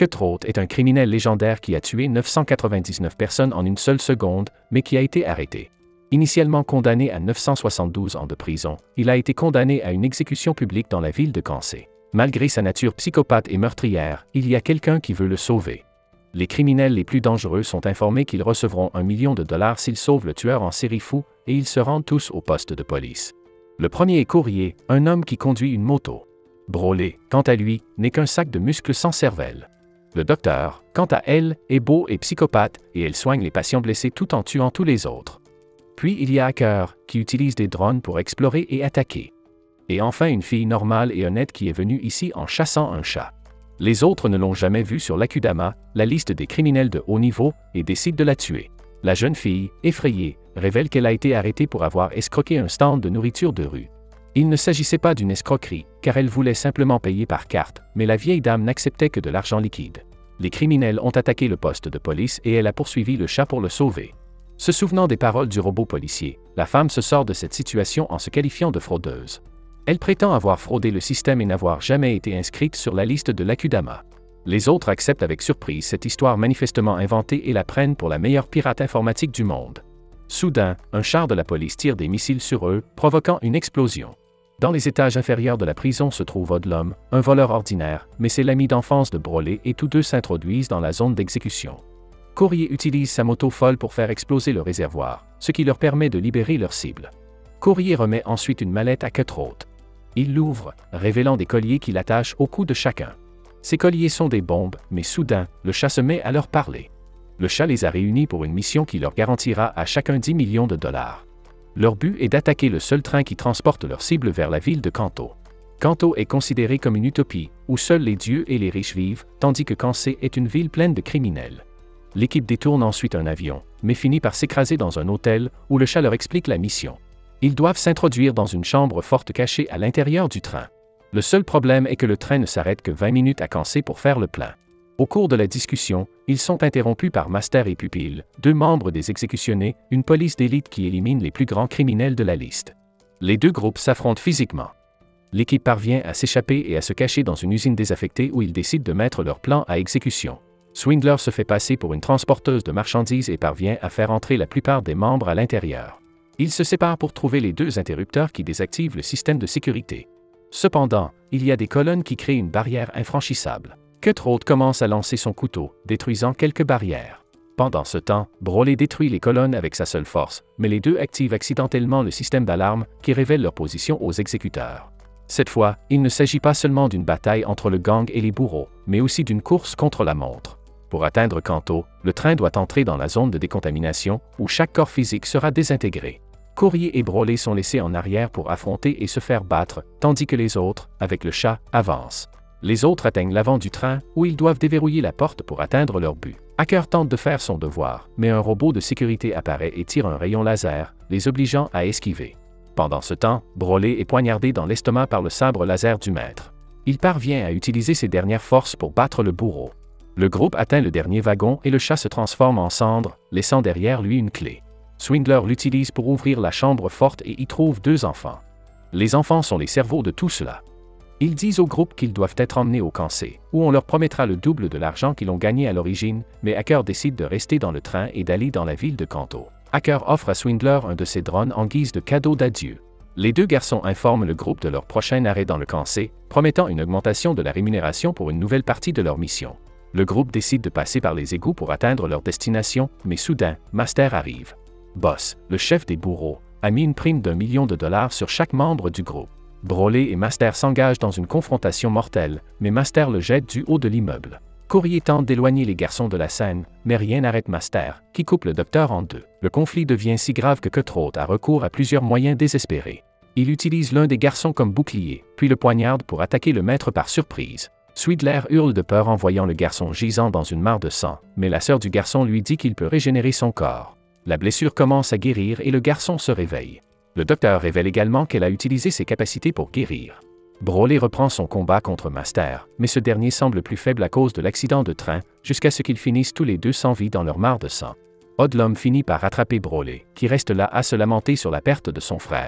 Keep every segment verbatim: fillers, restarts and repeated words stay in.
Cutthroat est un criminel légendaire qui a tué neuf cent quatre-vingt-dix-neuf personnes en une seule seconde, mais qui a été arrêté. Initialement condamné à neuf cent soixante-douze ans de prison, il a été condamné à une exécution publique dans la ville de Kansai. Malgré sa nature psychopathe et meurtrière, il y a quelqu'un qui veut le sauver. Les criminels les plus dangereux sont informés qu'ils recevront un million de dollars s'ils sauvent le tueur en série fou, et ils se rendent tous au poste de police. Le premier est Courrier, un homme qui conduit une moto. Broly, quant à lui, n'est qu'un sac de muscles sans cervelle. Le docteur, quant à elle, est beau et psychopathe, et elle soigne les patients blessés tout en tuant tous les autres. Puis il y a Hacker, qui utilise des drones pour explorer et attaquer. Et enfin une fille normale et honnête qui est venue ici en chassant un chat. Les autres ne l'ont jamais vue sur l'Akudama, la liste des criminels de haut niveau, et décident de la tuer. La jeune fille, effrayée, révèle qu'elle a été arrêtée pour avoir escroqué un stand de nourriture de rue. Il ne s'agissait pas d'une escroquerie, car elle voulait simplement payer par carte, mais la vieille dame n'acceptait que de l'argent liquide. Les criminels ont attaqué le poste de police et elle a poursuivi le chat pour le sauver. Se souvenant des paroles du robot policier, la femme se sort de cette situation en se qualifiant de fraudeuse. Elle prétend avoir fraudé le système et n'avoir jamais été inscrite sur la liste de l'Akudama. Les autres acceptent avec surprise cette histoire manifestement inventée et la prennent pour la meilleure pirate informatique du monde. Soudain, un char de la police tire des missiles sur eux, provoquant une explosion. Dans les étages inférieurs de la prison se trouve Odlum, un voleur ordinaire, mais c'est l'ami d'enfance de Broly et tous deux s'introduisent dans la zone d'exécution. Courrier utilise sa moto folle pour faire exploser le réservoir, ce qui leur permet de libérer leur cible. Courrier remet ensuite une mallette à Cutthroat. Il l'ouvre, révélant des colliers qu'il attache au cou de chacun. Ces colliers sont des bombes, mais soudain, le chat se met à leur parler. Le chat les a réunis pour une mission qui leur garantira à chacun dix millions de dollars. Leur but est d'attaquer le seul train qui transporte leur cible vers la ville de Kanto. Kanto est considéré comme une utopie, où seuls les dieux et les riches vivent, tandis que Kansai est une ville pleine de criminels. L'équipe détourne ensuite un avion, mais finit par s'écraser dans un hôtel, où le chat leur explique la mission. Ils doivent s'introduire dans une chambre forte cachée à l'intérieur du train. Le seul problème est que le train ne s'arrête que vingt minutes à Kansai pour faire le plein. Au cours de la discussion, ils sont interrompus par Master et Pupille, deux membres des exécutionnés, une police d'élite qui élimine les plus grands criminels de la liste. Les deux groupes s'affrontent physiquement. L'équipe parvient à s'échapper et à se cacher dans une usine désaffectée où ils décident de mettre leur plan à exécution. Swindler se fait passer pour une transporteuse de marchandises et parvient à faire entrer la plupart des membres à l'intérieur. Ils se séparent pour trouver les deux interrupteurs qui désactivent le système de sécurité. Cependant, il y a des colonnes qui créent une barrière infranchissable. Cutthroat commence à lancer son couteau, détruisant quelques barrières. Pendant ce temps, Broly détruit les colonnes avec sa seule force, mais les deux activent accidentellement le système d'alarme qui révèle leur position aux exécuteurs. Cette fois, il ne s'agit pas seulement d'une bataille entre le gang et les bourreaux, mais aussi d'une course contre la montre. Pour atteindre Kanto, le train doit entrer dans la zone de décontamination, où chaque corps physique sera désintégré. Courrier et Broly sont laissés en arrière pour affronter et se faire battre, tandis que les autres, avec le chat, avancent. Les autres atteignent l'avant du train, où ils doivent déverrouiller la porte pour atteindre leur but. Hacker tente de faire son devoir, mais un robot de sécurité apparaît et tire un rayon laser, les obligeant à esquiver. Pendant ce temps, Broly est poignardé dans l'estomac par le sabre laser du maître. Il parvient à utiliser ses dernières forces pour battre le bourreau. Le groupe atteint le dernier wagon et le chat se transforme en cendre, laissant derrière lui une clé. Swindler l'utilise pour ouvrir la chambre forte et y trouve deux enfants. Les enfants sont les cerveaux de tout cela. Ils disent au groupe qu'ils doivent être emmenés au Kansai, où on leur promettra le double de l'argent qu'ils ont gagné à l'origine, mais Hacker décide de rester dans le train et d'aller dans la ville de Kanto. Hacker offre à Swindler un de ses drones en guise de cadeau d'adieu. Les deux garçons informent le groupe de leur prochain arrêt dans le Kansai, promettant une augmentation de la rémunération pour une nouvelle partie de leur mission. Le groupe décide de passer par les égouts pour atteindre leur destination, mais soudain, Master arrive. Boss, le chef des bourreaux, a mis une prime d'un million de dollars sur chaque membre du groupe. Broly et Master s'engagent dans une confrontation mortelle, mais Master le jette du haut de l'immeuble. Courrier tente d'éloigner les garçons de la scène, mais rien n'arrête Master, qui coupe le docteur en deux. Le conflit devient si grave que Cutthroat a recours à plusieurs moyens désespérés. Il utilise l'un des garçons comme bouclier, puis le poignarde pour attaquer le maître par surprise. Swindler hurle de peur en voyant le garçon gisant dans une mare de sang, mais la sœur du garçon lui dit qu'il peut régénérer son corps. La blessure commence à guérir et le garçon se réveille. Le docteur révèle également qu'elle a utilisé ses capacités pour guérir. Broly reprend son combat contre Master, mais ce dernier semble plus faible à cause de l'accident de train, jusqu'à ce qu'ils finissent tous les deux sans vie dans leur mare de sang. Odlum finit par rattraper Broly, qui reste là à se lamenter sur la perte de son frère.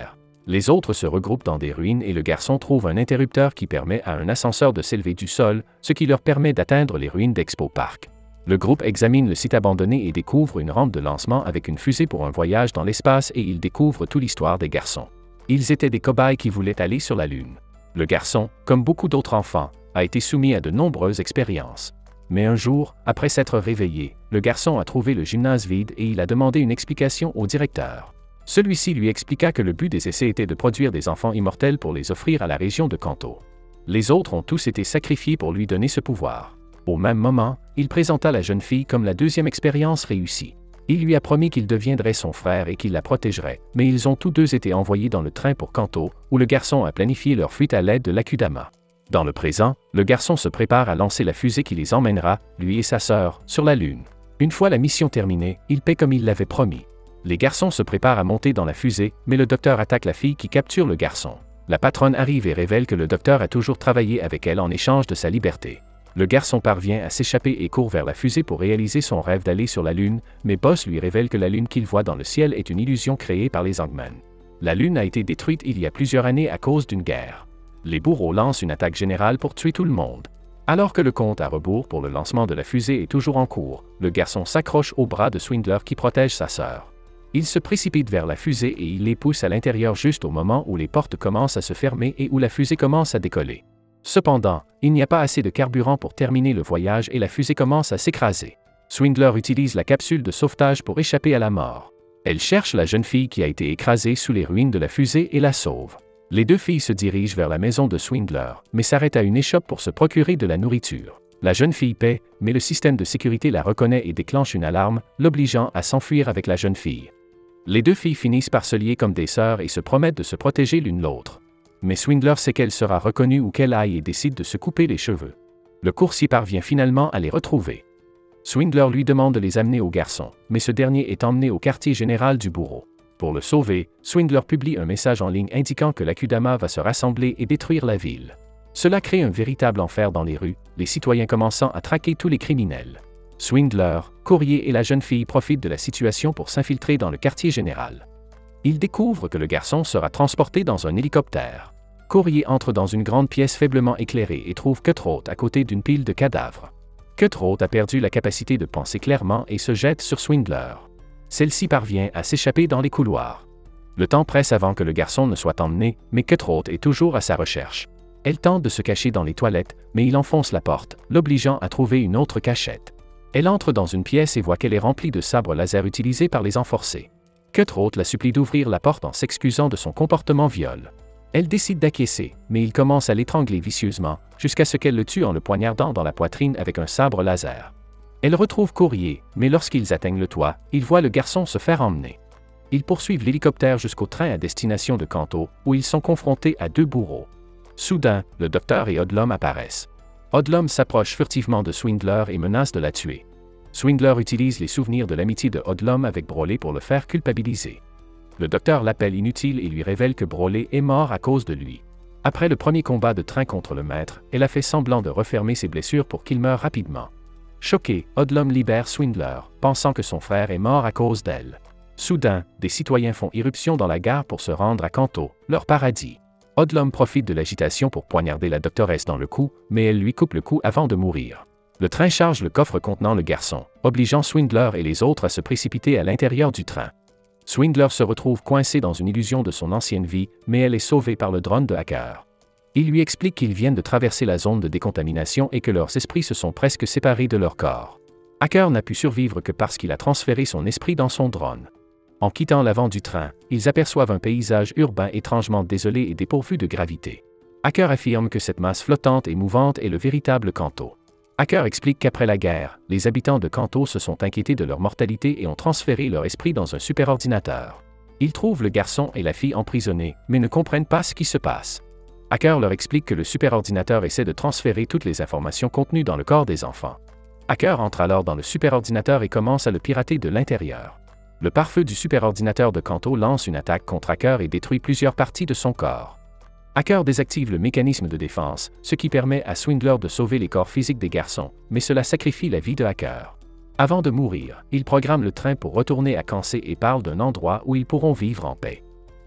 Les autres se regroupent dans des ruines et le garçon trouve un interrupteur qui permet à un ascenseur de s'élever du sol, ce qui leur permet d'atteindre les ruines d'Expo Park. Le groupe examine le site abandonné et découvre une rampe de lancement avec une fusée pour un voyage dans l'espace et ils découvrent toute l'histoire des garçons. Ils étaient des cobayes qui voulaient aller sur la Lune. Le garçon, comme beaucoup d'autres enfants, a été soumis à de nombreuses expériences. Mais un jour, après s'être réveillé, le garçon a trouvé le gymnase vide et il a demandé une explication au directeur. Celui-ci lui expliqua que le but des essais était de produire des enfants immortels pour les offrir à la région de Kanto. Les autres ont tous été sacrifiés pour lui donner ce pouvoir. Au même moment, il présenta la jeune fille comme la deuxième expérience réussie. Il lui a promis qu'il deviendrait son frère et qu'il la protégerait, mais ils ont tous deux été envoyés dans le train pour Kanto, où le garçon a planifié leur fuite à l'aide de l'Akudama. Dans le présent, le garçon se prépare à lancer la fusée qui les emmènera, lui et sa sœur, sur la Lune. Une fois la mission terminée, il paie comme il l'avait promis. Les garçons se préparent à monter dans la fusée, mais le docteur attaque la fille qui capture le garçon. La patronne arrive et révèle que le docteur a toujours travaillé avec elle en échange de sa liberté. Le garçon parvient à s'échapper et court vers la fusée pour réaliser son rêve d'aller sur la Lune, mais Boss lui révèle que la Lune qu'il voit dans le ciel est une illusion créée par les Angman. La Lune a été détruite il y a plusieurs années à cause d'une guerre. Les bourreaux lancent une attaque générale pour tuer tout le monde. Alors que le compte à rebours pour le lancement de la fusée est toujours en cours, le garçon s'accroche au bras de Swindler qui protège sa sœur. Il se précipite vers la fusée et il les pousse à l'intérieur juste au moment où les portes commencent à se fermer et où la fusée commence à décoller. Cependant, il n'y a pas assez de carburant pour terminer le voyage et la fusée commence à s'écraser. Swindler utilise la capsule de sauvetage pour échapper à la mort. Elle cherche la jeune fille qui a été écrasée sous les ruines de la fusée et la sauve. Les deux filles se dirigent vers la maison de Swindler, mais s'arrêtent à une échoppe pour se procurer de la nourriture. La jeune fille paie, mais le système de sécurité la reconnaît et déclenche une alarme, l'obligeant à s'enfuir avec la jeune fille. Les deux filles finissent par se lier comme des sœurs et se promettent de se protéger l'une l'autre. Mais Swindler sait qu'elle sera reconnue où qu'elle aille et décide de se couper les cheveux. Le coursier parvient finalement à les retrouver. Swindler lui demande de les amener au garçon, mais ce dernier est emmené au quartier général du bourreau. Pour le sauver, Swindler publie un message en ligne indiquant que l'Akudama va se rassembler et détruire la ville. Cela crée un véritable enfer dans les rues, les citoyens commençant à traquer tous les criminels. Swindler, Courrier et la jeune fille profitent de la situation pour s'infiltrer dans le quartier général. Ils découvrent que le garçon sera transporté dans un hélicoptère. Courrier entre dans une grande pièce faiblement éclairée et trouve Cutthroat à côté d'une pile de cadavres. Cutthroat a perdu la capacité de penser clairement et se jette sur Swindler. Celle-ci parvient à s'échapper dans les couloirs. Le temps presse avant que le garçon ne soit emmené, mais Cutthroat est toujours à sa recherche. Elle tente de se cacher dans les toilettes, mais il enfonce la porte, l'obligeant à trouver une autre cachette. Elle entre dans une pièce et voit qu'elle est remplie de sabres laser utilisés par les enforcés. Cutthroat la supplie d'ouvrir la porte en s'excusant de son comportement viol. Elle décide d'acquiescer, mais il commence à l'étrangler vicieusement, jusqu'à ce qu'elle le tue en le poignardant dans la poitrine avec un sabre laser. Elle retrouve Courrier, mais lorsqu'ils atteignent le toit, ils voient le garçon se faire emmener. Ils poursuivent l'hélicoptère jusqu'au train à destination de Kanto, où ils sont confrontés à deux bourreaux. Soudain, le docteur et Odlum apparaissent. Odlum s'approche furtivement de Swindler et menace de la tuer. Swindler utilise les souvenirs de l'amitié de Odlum avec Broly pour le faire culpabiliser. Le docteur l'appelle inutile et lui révèle que Broly est mort à cause de lui. Après le premier combat de train contre le maître, elle a fait semblant de refermer ses blessures pour qu'il meure rapidement. Choqué, Odlum libère Swindler, pensant que son frère est mort à cause d'elle. Soudain, des citoyens font irruption dans la gare pour se rendre à Kanto, leur paradis. Odlum profite de l'agitation pour poignarder la doctoresse dans le cou, mais elle lui coupe le cou avant de mourir. Le train charge le coffre contenant le garçon, obligeant Swindler et les autres à se précipiter à l'intérieur du train. Swindler se retrouve coincé dans une illusion de son ancienne vie, mais elle est sauvée par le drone de Hacker. Il lui explique qu'ils viennent de traverser la zone de décontamination et que leurs esprits se sont presque séparés de leur corps. Hacker n'a pu survivre que parce qu'il a transféré son esprit dans son drone. En quittant l'avant du train, ils aperçoivent un paysage urbain étrangement désolé et dépourvu de gravité. Hacker affirme que cette masse flottante et mouvante est le véritable Kanto. Hacker explique qu'après la guerre, les habitants de Kanto se sont inquiétés de leur mortalité et ont transféré leur esprit dans un superordinateur. Ils trouvent le garçon et la fille emprisonnés, mais ne comprennent pas ce qui se passe. Hacker leur explique que le superordinateur essaie de transférer toutes les informations contenues dans le corps des enfants. Hacker entre alors dans le superordinateur et commence à le pirater de l'intérieur. Le pare-feu du superordinateur de Kanto lance une attaque contre Hacker et détruit plusieurs parties de son corps. Hacker désactive le mécanisme de défense, ce qui permet à Swindler de sauver les corps physiques des garçons, mais cela sacrifie la vie de Hacker. Avant de mourir, il programme le train pour retourner à Kansai et parle d'un endroit où ils pourront vivre en paix.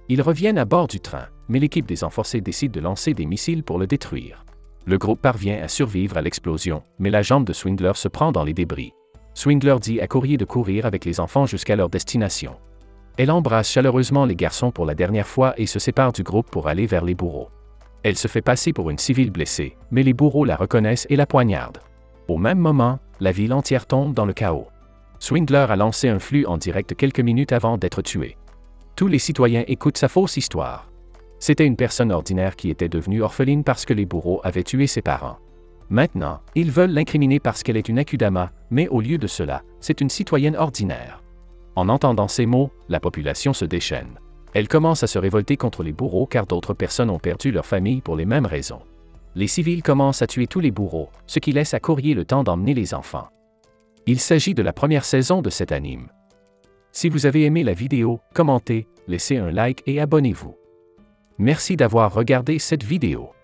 Ils reviennent à bord du train, mais l'équipe des enforcés décide de lancer des missiles pour le détruire. Le groupe parvient à survivre à l'explosion, mais la jambe de Swindler se prend dans les débris. Swindler dit à Courrier de courir avec les enfants jusqu'à leur destination. Elle embrasse chaleureusement les garçons pour la dernière fois et se sépare du groupe pour aller vers les bourreaux. Elle se fait passer pour une civile blessée, mais les bourreaux la reconnaissent et la poignardent. Au même moment, la ville entière tombe dans le chaos. Swindler a lancé un flux en direct quelques minutes avant d'être tué. Tous les citoyens écoutent sa fausse histoire. C'était une personne ordinaire qui était devenue orpheline parce que les bourreaux avaient tué ses parents. Maintenant, ils veulent l'incriminer parce qu'elle est une Akudama, mais au lieu de cela, c'est une citoyenne ordinaire. En entendant ces mots, la population se déchaîne. Elle commence à se révolter contre les bourreaux car d'autres personnes ont perdu leur famille pour les mêmes raisons. Les civils commencent à tuer tous les bourreaux, ce qui laisse à Courrier le temps d'emmener les enfants. Il s'agit de la première saison de cet anime. Si vous avez aimé la vidéo, commentez, laissez un like et abonnez-vous. Merci d'avoir regardé cette vidéo.